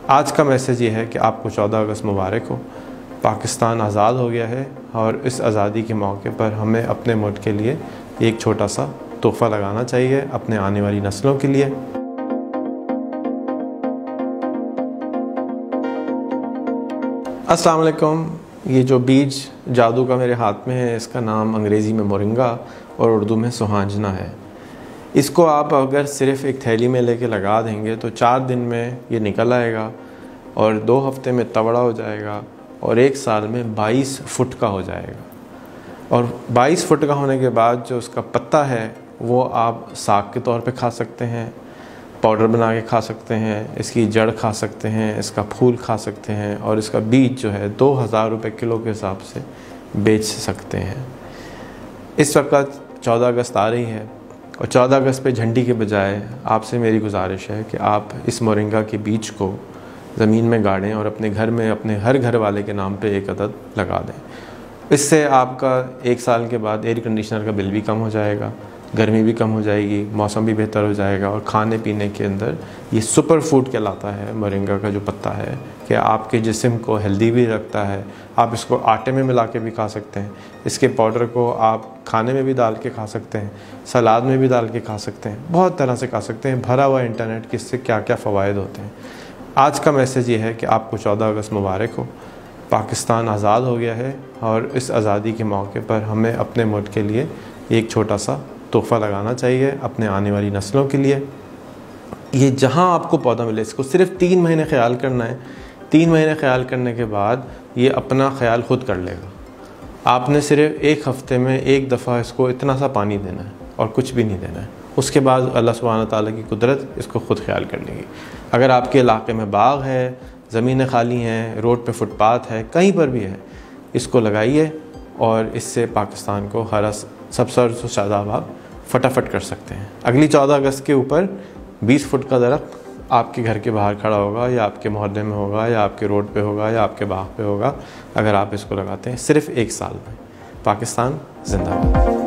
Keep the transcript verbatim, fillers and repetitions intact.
आज का मैसेज ये है कि आपको चौदह अगस्त मुबारक हो। पाकिस्तान आज़ाद हो गया है और इस आज़ादी के मौके पर हमें अपने मुल्क के लिए एक छोटा सा तोहफ़ा लगाना चाहिए अपने आने वाली नस्लों के लिए। अस्सलाम वालेकुम। ये जो बीज जादू का मेरे हाथ में है, इसका नाम अंग्रेज़ी में मोरिंगा और उर्दू में सुहांजना है। इसको आप अगर सिर्फ़ एक थैली में लेके लगा देंगे तो चार दिन में ये निकल आएगा और दो हफ्ते में तगड़ा हो जाएगा और एक साल में बाईस फुट का हो जाएगा। और बाईस फुट का होने के बाद जो उसका पत्ता है वो आप साग के तौर पे खा सकते हैं, पाउडर बना के खा सकते हैं, इसकी जड़ खा सकते हैं, इसका फूल खा सकते हैं और इसका बीज जो है दो हज़ार रुपये किलो के हिसाब से बेच सकते हैं। इस वक्त चौदह अगस्त आ रही है और चौदह अगस्त पे झंडी के बजाय आपसे मेरी गुजारिश है कि आप इस मोरिंगा के बीज को ज़मीन में गाड़ें और अपने घर में अपने हर घर वाले के नाम पे एक अदद लगा दें। इससे आपका एक साल के बाद एयर कंडीशनर का बिल भी कम हो जाएगा, गर्मी भी कम हो जाएगी, मौसम भी बेहतर हो जाएगा और खाने पीने के अंदर ये सुपर फूड कहलाता है। मोरिंगा का जो पत्ता है कि आपके जिस्म को हेल्दी भी रखता है। आप इसको आटे में मिला के भी खा सकते हैं, इसके पाउडर को आप खाने में भी डाल के खा सकते हैं, सलाद में भी डाल के खा सकते हैं, बहुत तरह से खा सकते हैं। भरा हुआ इंटरनेट कि इससे क्या क्या फ़वाइद होते हैं। आज का मैसेज ये है कि आपको चौदह अगस्त मुबारक हो। पाकिस्तान आज़ाद हो गया है और इस आज़ादी के मौके पर हमें अपने मुल्क के लिए एक छोटा सा तोहफ़ा लगाना चाहिए अपने आने वाली नस्लों के लिए। ये जहाँ आपको पौधा मिले इसको सिर्फ़ तीन महीने ख्याल करना है। तीन महीने ख्याल करने के बाद ये अपना ख्याल खुद कर लेगा। आपने सिर्फ एक हफ़्ते में एक दफ़ा इसको इतना सा पानी देना है और कुछ भी नहीं देना है। उसके बाद अल्लाह सुब्हान ताला की कुदरत इसको ख़ुद ख्याल कर लेगी। अगर आपके इलाके में बाग है, ज़मीनें खाली हैं, रोड पे फुटपाथ है, कहीं पर भी है, इसको लगाइए और इससे पाकिस्तान को हरा सबसर से शादाब आप फटाफट कर सकते हैं। अगली चौदह अगस्त के ऊपर बीस फुट का दरख्त आपके घर के बाहर खड़ा होगा या आपके मोहल्ले में होगा या आपके रोड पे होगा या आपके बाग पे होगा। अगर आप इसको लगाते हैं सिर्फ़ एक साल में, पाकिस्तान जिंदाबाद।